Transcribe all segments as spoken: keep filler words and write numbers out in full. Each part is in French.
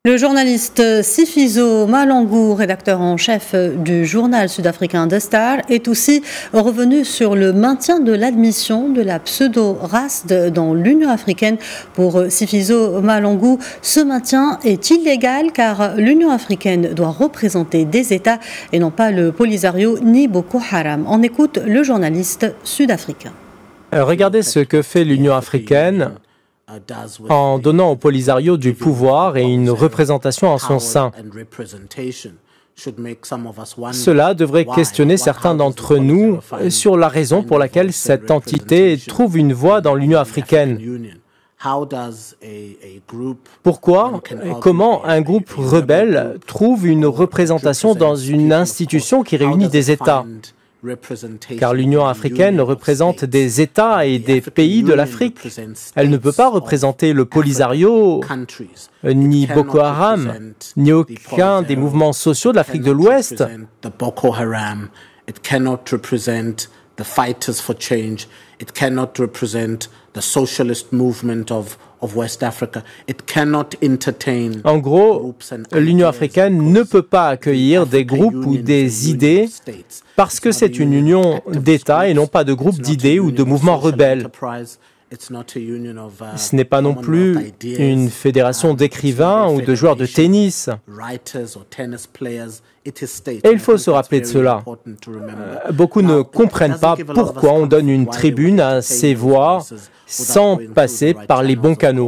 Le journaliste Sifiso Malangu, rédacteur en chef du journal sud-africain The Star, est aussi revenu sur le maintien de l'admission de la pseudo-race dans l'Union africaine. Pour Sifiso Malangu, ce maintien est illégal car l'Union africaine doit représenter des États et non pas le Polisario ni Boko Haram. On écoute le journaliste sud-africain. Regardez ce que fait l'Union africaine en donnant au Polisario du pouvoir et une représentation en son sein. Cela devrait questionner certains d'entre nous sur la raison pour laquelle cette entité trouve une voie dans l'Union africaine. Pourquoi et comment un groupe rebelle trouve une représentation dans une institution qui réunit des États ? Car l'Union africaine représente des États et des pays de l'Afrique. Elle ne peut pas représenter le Polisario, ni Boko Haram, ni aucun des mouvements sociaux de l'Afrique de l'Ouest. En gros, l'Union africaine ne peut pas accueillir des groupes ou des idées parce que c'est une union d'États et non pas de groupes d'idées ou de mouvements rebelles. Ce n'est pas non plus une fédération d'écrivains ou de joueurs de tennis. Et il faut se rappeler de cela. Beaucoup ne comprennent pas pourquoi on donne une tribune à ces voix sans passer par les bons canaux.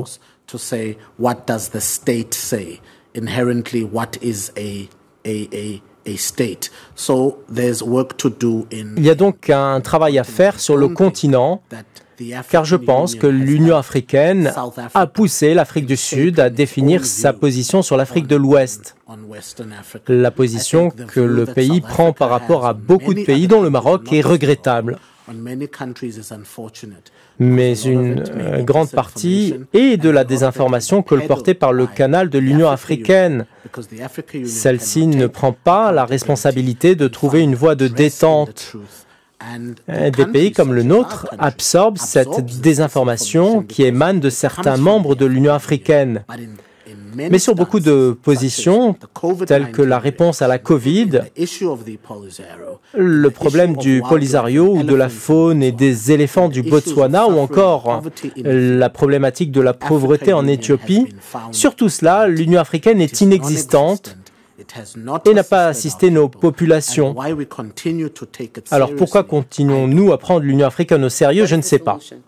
Il y a donc un travail à faire sur le continent, car je pense que l'Union africaine a poussé l'Afrique du Sud à définir sa position sur l'Afrique de l'Ouest. La position que le pays prend par rapport à beaucoup de pays, dont le Maroc, est regrettable. Mais une grande partie est de la désinformation colportée par le canal de l'Union africaine. Celle-ci ne prend pas la responsabilité de trouver une voie de détente. Des pays comme le nôtre absorbent cette désinformation qui émane de certains membres de l'Union africaine. Mais sur beaucoup de positions, telles que la réponse à la Covid, le problème du Polisario ou de la faune et des éléphants du Botswana ou encore la problématique de la pauvreté en Éthiopie, sur tout cela, l'Union africaine est inexistante et n'a pas assisté nos populations. Alors pourquoi continuons-nous à prendre l'Union africaine au sérieux? Je ne sais pas.